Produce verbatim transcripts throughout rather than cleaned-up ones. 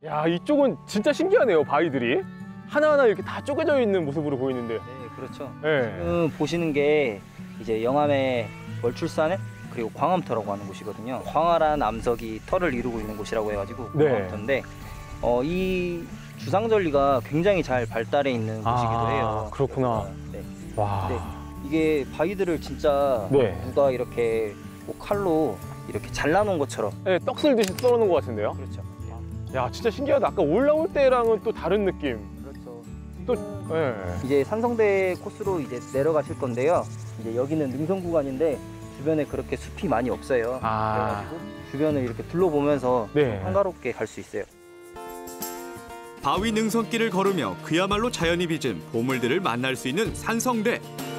야, 이쪽은 진짜 신기하네요. 바위들이 하나하나 이렇게 다 쪼개져 있는 모습으로 보이는데. 네, 그렇죠. 네. 지금 보시는 게 이제 영암의 월출산 그리고 광암터라고 하는 곳이거든요. 광활한 암석이 터를 이루고 있는 곳이라고 해가지고 네. 광암터인데 어, 이 주상절리가 굉장히 잘 발달해 있는 곳이기도 아, 해요. 그렇구나. 네. 와. 네. 이게 바위들을 진짜 네. 누가 이렇게 뭐 칼로 이렇게 잘라놓은 것처럼. 네, 떡을 듯이 썰어놓은 것 같은데요. 그렇죠. 야, 진짜 신기하다. 아까 올라올 때랑은 또 다른 느낌. 그렇죠. 또, 네. 이제 산성대 코스로 이제 내려가실 건데요. 이제 여기는 능선 구간인데 주변에 그렇게 숲이 많이 없어요. 아. 그래가지고 주변을 이렇게 둘러보면서 네. 한가롭게 갈 수 있어요. 바위 능선길을 걸으며 그야말로 자연이 빚은 보물들을 만날 수 있는 산성대.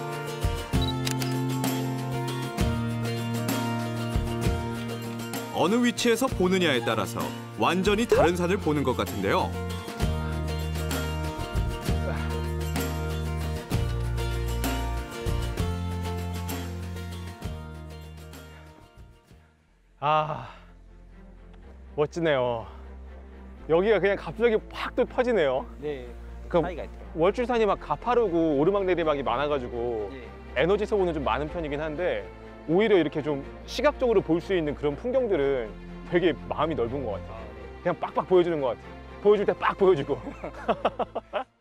어느 위치에서 보느냐에 따라서 완전히 다른 산을 보는 것 같은데요. 아, 멋지네요. 여기가 그냥 갑자기 팍 또 퍼지네요. 네. 그럼 차이가 있더라고요. 월출산이 막 가파르고 오르막 내리막이 많아가지고 예. 에너지 소모는 좀 많은 편이긴 한데 오히려 이렇게 좀 시각적으로 볼 수 있는 그런 풍경들은 되게 마음이 넓은 것 같아요. 아, 네. 그냥 빡빡 보여주는 것 같아요. 보여줄 때 빡 보여주고.